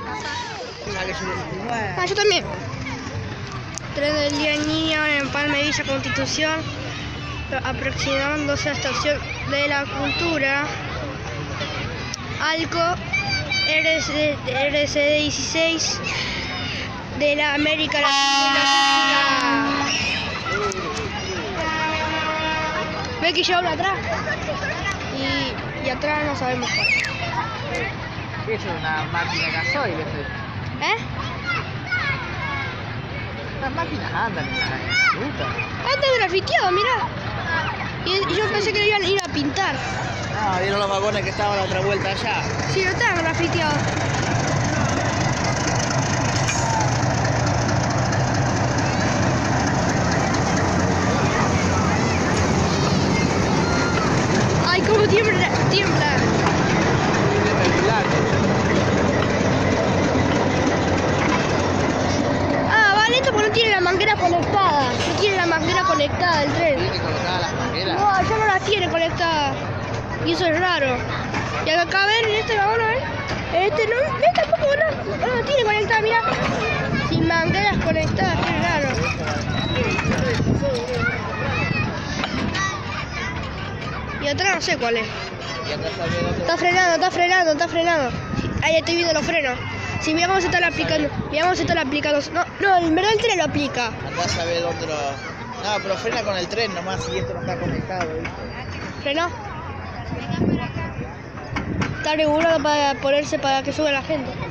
Ah, yo también. Tren del Día del Niño en Empalme, Villa Constitución, aproximándose a Estación de la Cultura, Alco, RCD 16 de la América Latina. Ve que lleva una atrás y atrás no sabemos cuál. Es una máquina gasoil, Las máquinas andan en la ruta. Anda grafiteado, mirá. Y yo pensé que le iban a ir a pintar. Ah, vieron los vagones que estaban a la otra vuelta allá. Sí, no están grafiteados. Ay, cómo tiembla. Ah, vale, esto porque no tiene la manguera conectada. No tiene la manguera conectada el tren. ¿Tiene colocadas las mangueras? No, ya no las tiene conectadas. Y eso es raro. Y acá ven, en este vagón, este no, tampoco no tiene conectada, mira. Sin mangueras conectadas, qué raro. Y atrás no sé cuál es. Está frenando. Ahí estoy viendo los frenos. Si miramos esto lo aplicando. No, en verdad el tren lo aplica. Andás a ver dónde lo... No, pero frena con el tren nomás y esto no está conectado, ¿viste? ¿Frenó? Está regulado para ponerse para que suba la gente.